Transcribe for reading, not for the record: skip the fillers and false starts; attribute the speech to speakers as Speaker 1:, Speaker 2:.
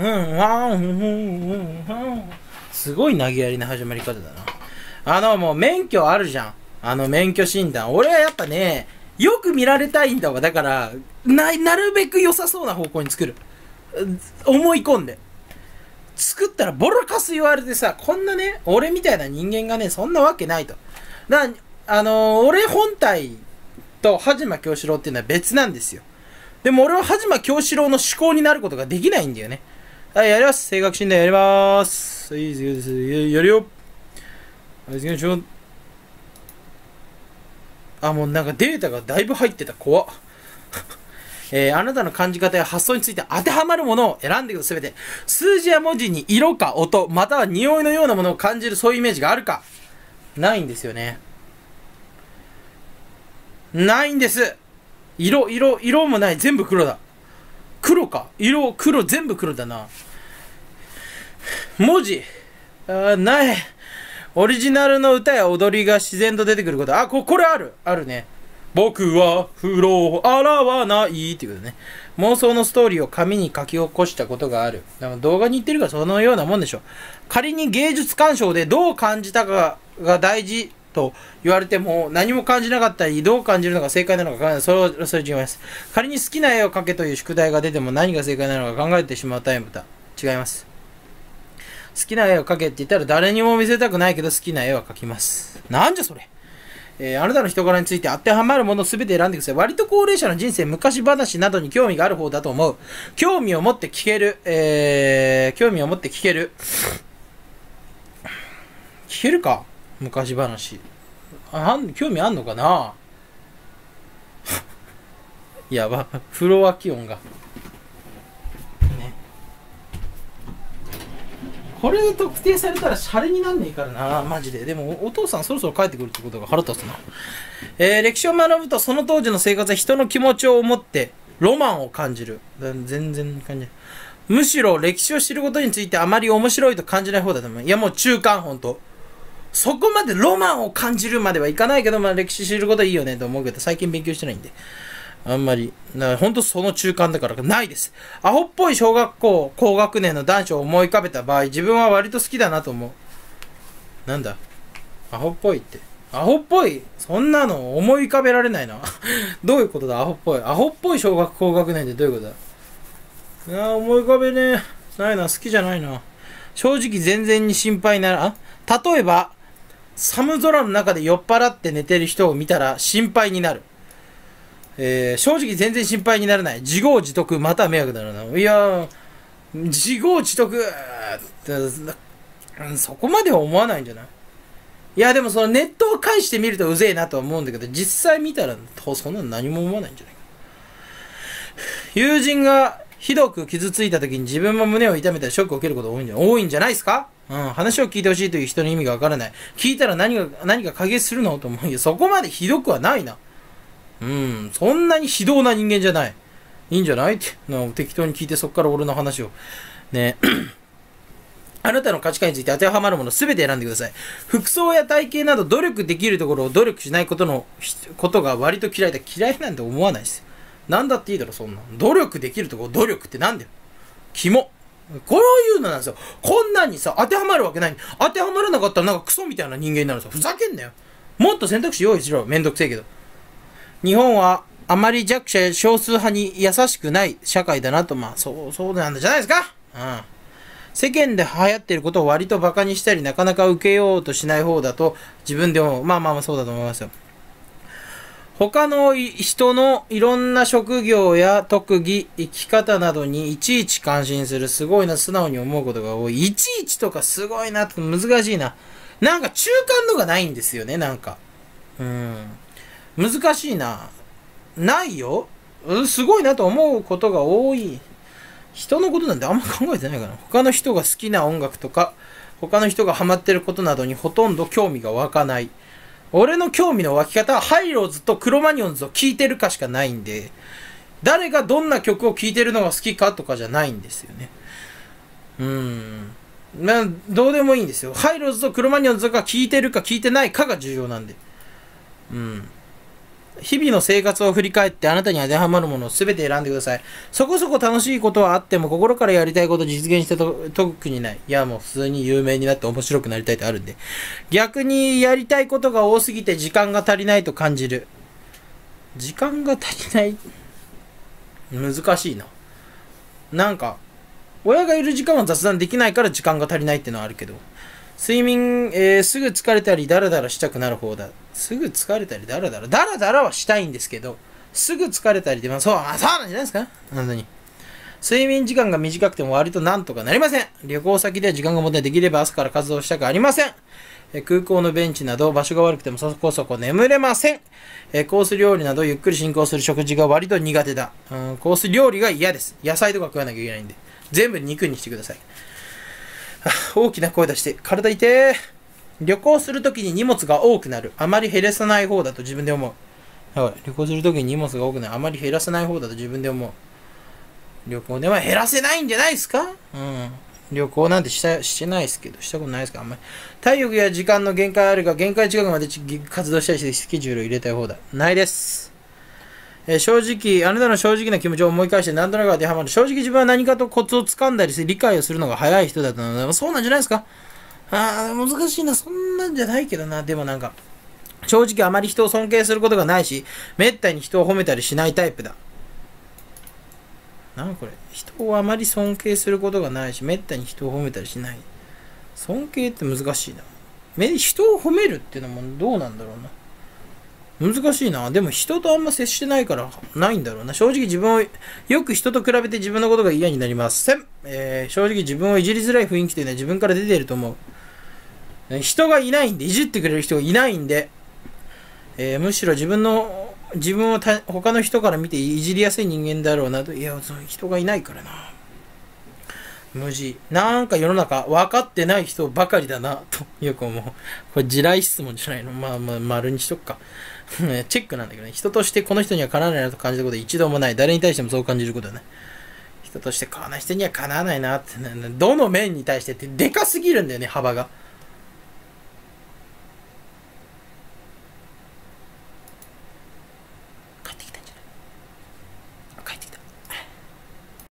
Speaker 1: すごい投げやりな始まり方だな。もう免許あるじゃん。免許診断。俺はやっぱね、よく見られたいんだわ。だから、なるべく良さそうな方向に作る。思い込んで。作ったらボロカス言われてさ、こんなね、俺みたいな人間がね、そんなわけないと。俺本体と羽島京志郎っていうのは別なんですよ。でも俺は羽島京志郎の思考になることができないんだよね。はい、やります。性格診断やりまーす。はい、やるよ。はい、次の仕事。もうなんかデータがだいぶ入ってた。怖っ。あなたの感じ方や発想について当てはまるものを選んでください。すべて。数字や文字に色か音、または匂いのようなものを感じる、そういうイメージがあるか。ないんですよね。ないんです。色もない。全部黒だ。黒か。黒、全部黒だな。文字。ない。オリジナルの歌や踊りが自然と出てくること。これある。あるね。僕は風呂を洗わないっていうことね。妄想のストーリーを紙に書き起こしたことがある。でも動画に言ってるからそのようなもんでしょ。仮に芸術鑑賞でどう感じたかが大事と言われても何も感じなかったり、どう感じるのが正解なのか考えない。それ違います。仮に好きな絵を描けという宿題が出ても何が正解なのか考えてしまうタイプだ。違います。好きな絵を描けって言ったら誰にも見せたくないけど好きな絵は描きます。なんじゃそれ。あなたの人柄について当てはまるものを全て選んでください。割と高齢者の人生、昔話などに興味がある方だと思う。興味を持って聞ける。聞けるか昔話。興味あんのかなやば。フロア気温が。ね。これで特定されたらシャレになんねえからな、マジで。でも、お父さんそろそろ帰ってくるってことが腹立つな。歴史を学ぶと、その当時の生活は人の気持ちを思って、ロマンを感じる。全然感じない。むしろ歴史を知ることについてあまり面白いと感じない方だと思う。いや、もう中間、ほんと。そこまでロマンを感じるまではいかないけど、歴史知ることはいいよねと思うけど、最近勉強してないんで。あんまり。ほんとその中間だからないです。アホっぽい小学校高学年の男子を思い浮かべた場合、自分は割と好きだなと思う。なんだアホっぽいって。アホっぽいそんなの思い浮かべられないな。どういうことだアホっぽい。アホっぽい小学高学年ってどういうことだ思い浮かべねえ。ないな。好きじゃないな。正直全然に心配になら例えば、寒空の中で酔っ払って寝てる人を見たら心配になる。正直全然心配にならない。自業自得、または迷惑だろうな。いや自業自得そこまでは思わないんじゃない？いや、でもそのネットを返してみるとうぜえなとは思うんだけど、実際見たらそんなの何も思わないんじゃないか。友人がひどく傷ついた時に自分も胸を痛めたりショックを受けることが多いんじゃないですか？話を聞いてほしいという人の意味がわからない。聞いたら何か解決するのと思うよ。そこまでひどくはないな。そんなに非道な人間じゃない。いいんじゃないって適当に聞いてそこから俺の話を。ねあなたの価値観について当てはまるものすべて選んでください。服装や体型など努力できるところを努力しないことが割と嫌いだ。嫌いなんて思わないです。なんだっていいだろ、そんな。努力できるところ、努力ってなんだよ。キモ。こういうのなんですよ。こんなんにさ、当てはまるわけない。当てはまらなかったらなんかクソみたいな人間になるんですよ。ふざけんなよ。もっと選択肢用意しろ。めんどくせえけど。日本はあまり弱者や少数派に優しくない社会だなと、そうなんじゃないですか。世間で流行っていることを割と馬鹿にしたり、なかなか受けようとしない方だと自分でも、そうだと思いますよ。他の人のいろんな職業や特技、生き方などにいちいち関心する。すごいな、素直に思うことが多い。いちいちとかすごいなって難しいな。なんか中間のがないんですよね、なんか。難しいな。ないよ。すごいなと思うことが多い。人のことなんてあんま考えてないかな。他の人が好きな音楽とか、他の人がハマってることなどにほとんど興味が湧かない。俺の興味の湧き方はハイローズとクロマニオンズを聴いてるかしかないんで、誰がどんな曲を聴いてるのが好きかとかじゃないんですよね。どうでもいいんですよ。ハイローズとクロマニオンズが聴いてるか聴いてないかが重要なんで。 日々の生活を振り返ってあなたに当てはまるものを全て選んでください。そこそこ楽しいことはあっても心からやりたいことを実現して特にない。いやもう普通に有名になって面白くなりたいってあるんで。逆にやりたいことが多すぎて時間が足りないと感じる。時間が足りない。難しいな。なんか、親がいる時間は雑談できないから時間が足りないってのはあるけど。睡眠、すぐ疲れたりダラダラしたくなる方だ。すぐ疲れたりダラダラはしたいんですけど、すぐ疲れたりで、そうなんじゃないですか本当に。睡眠時間が短くても割となんとかなりません。旅行先では時間が持てできれば朝から活動したくありません。空港のベンチなど場所が悪くてもそこそこ眠れません。コース料理などゆっくり進行する食事が割と苦手だ。コース料理が嫌です。野菜とか食わなきゃいけないんで。全部肉にしてください。大きな声出して、体痛い。旅行するときに荷物が多くなる。あまり減らさない方だと自分で思う。旅行するときに荷物が多くなる。あまり減らさない方だと自分で思う。旅行では減らせないんじゃないですか？旅行なんてしてないですけど、したことないですかあんまり。体力や時間の限界あるが、限界近くまで活動したりしてスケジュールを入れたい方だ。ないです。正直、あなたの正直な気持ちを思い返して何となく当てはまる。正直自分は何かとコツをつかんだりして理解をするのが早い人だったので、そうなんじゃないですか？難しいな。そんなんじゃないけどな。でもなんか、正直あまり人を尊敬することがないし、めったに人を褒めたりしないタイプだ。なんこれ。人をあまり尊敬することがないし、めったに人を褒めたりしない。尊敬って難しいな。人を褒めるっていうのもどうなんだろうな。難しいな。でも人とあんま接してないからないんだろうな。正直自分を、よく人と比べて自分のことが嫌になりません。正直自分をいじりづらい雰囲気というのは自分から出ていると思う。人がいないんで、いじってくれる人がいないんで、むしろ自分を他の人から見ていじりやすい人間だろうなと。いや、その人がいないからな。無事。なんか世の中分かってない人ばかりだな、とよく思う。これ地雷質問じゃないの？まあ、丸にしとくか。チェックなんだけどね。人としてこの人にはかなわないなと感じたことは一度もない。誰に対してもそう感じることはね。人としてこの人にはかなわないなって、どの面に対してってでかすぎるんだよね、幅が。